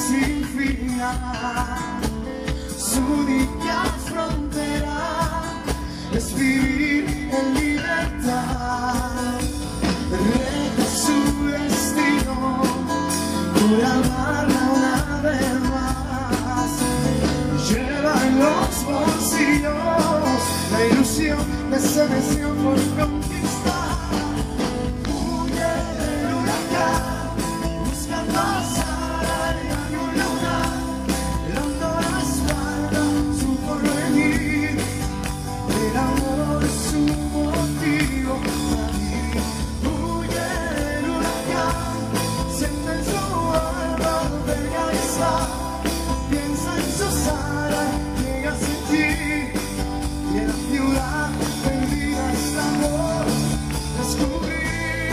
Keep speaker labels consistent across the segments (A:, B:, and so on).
A: sin final. Su única frontera es vivir en libertad. Reta su destino por amarla una vez más. Lleva en los bolsillos la ilusión de esa misión por conquistar. Huye del huracán, buscando pasar en algún lugar, dando la espalda, su porvenir. El amor es su motivo para vivir. Huye del huracán, siente en su alma verga y está. Piensa en su sala, llega a sentir. Y en la ciudad perdida está amor. Descubrí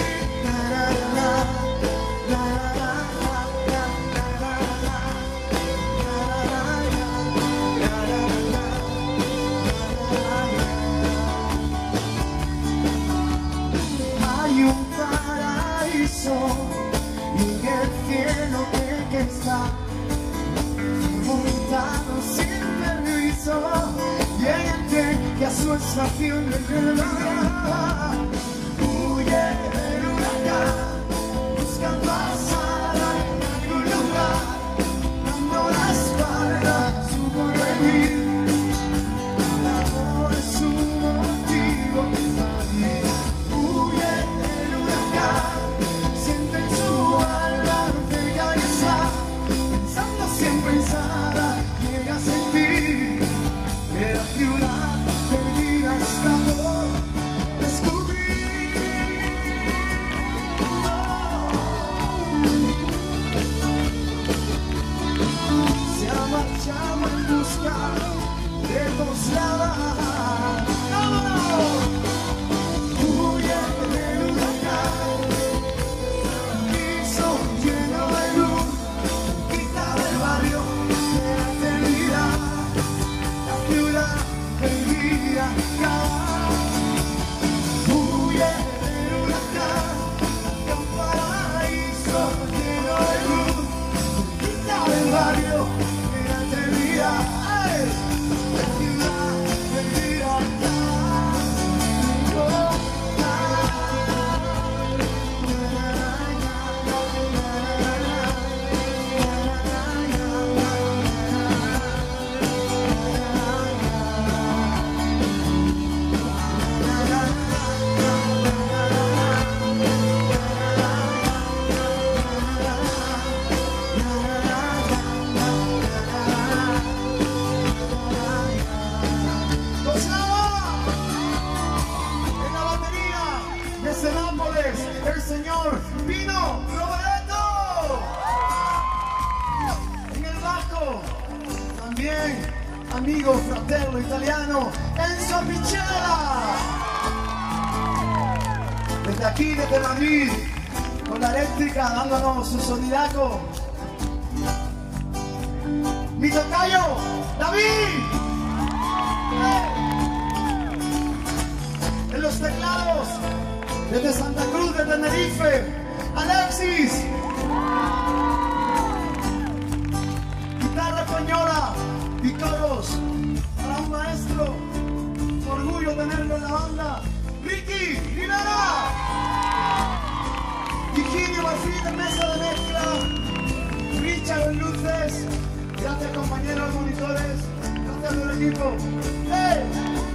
A: hay un paraíso y en el cielo que está montado sin permiso y hay el tren que a su estación le lleva. Huye del huracán, buscando pasar en algún lugar, dando la espalda a su porvenir. El amor es su motivo para vivir. Huye del huracán, siente en su alma cerca y está, pensando siempre en Sara, llega a sentir que la ciudad perdida está por descubrir. Se ha marchado en busca de dos lados. ¡Vámonos! Huye del huracán, piso lleno de luz, quita del barrio de la eternidad, la ciudad perdida acá. Huye del huracán, de un paraíso lleno de luz, quita del barrio de la eternidad, ¡ay! La ciudad perdida acá. En la batería, desde Nápoles, el señor Pino Rovereto. En el bajo, también amigo fratello italiano Enzo Pichella. Desde aquí, desde Madrid, con la eléctrica dándonos su sonidaco, mi tocayo David. En los teclados, desde Santa Cruz de Tenerife, Alexis. Guitarra española y coros para un maestro. Un orgullo tenerlo en la banda. Ricky Rivera. Virginio Marfil en mesa de mezcla. Richard en luces. Gracias compañeros monitores. Gracias al equipo. ¡Hey!